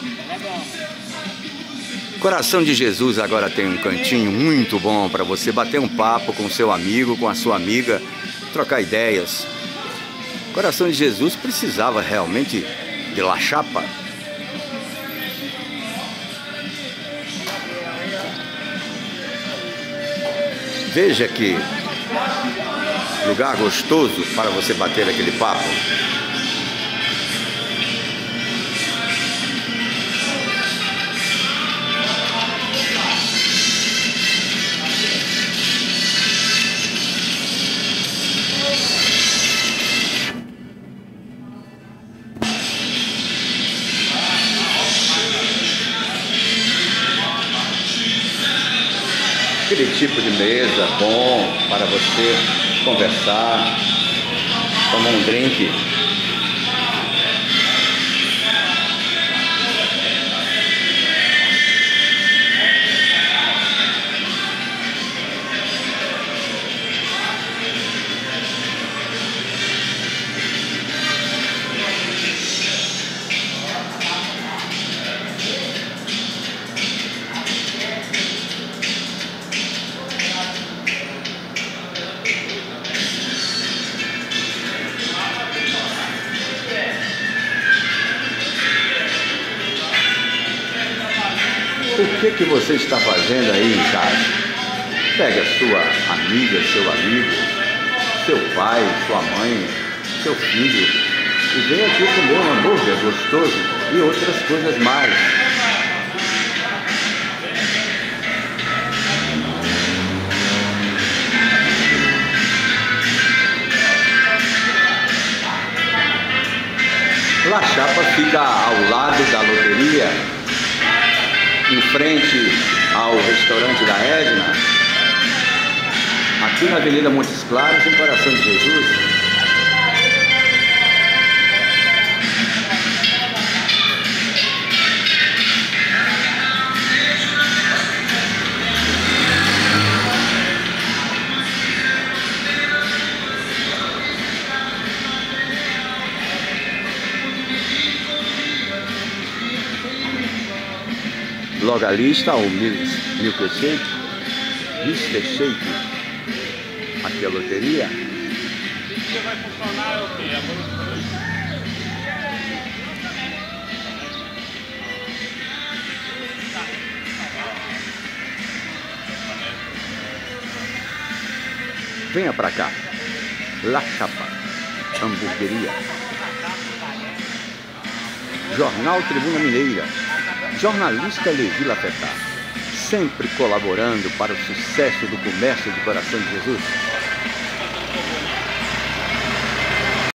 Coração de Jesus agora tem um cantinho muito bom para você bater um papo com seu amigo, com a sua amiga, trocar ideias. Coração de Jesus precisava realmente de La Chapa. Veja que lugar gostoso para você bater aquele papo. Aquele tipo de mesa bom para você conversar, tomar um drink. O que você está fazendo aí em casa? Pegue a sua amiga, seu amigo, seu pai, sua mãe, seu filho e venha aqui comer um hambúrguer gostoso e outras coisas mais. La Chapa fica ao lado da loteria, em frente ao restaurante da Edna, aqui na Avenida Montes Claros, em Coração de Jesus. Logo ali está o milkshake, Mr. Shake, aqui a loteria. Vai funcionar o quê? Venha pra cá, La Chapa, hamburgueria. Jornal Tribuna Mineira. Jornalista Levi Lafetá, sempre colaborando para o sucesso do comércio de Coração de Jesus.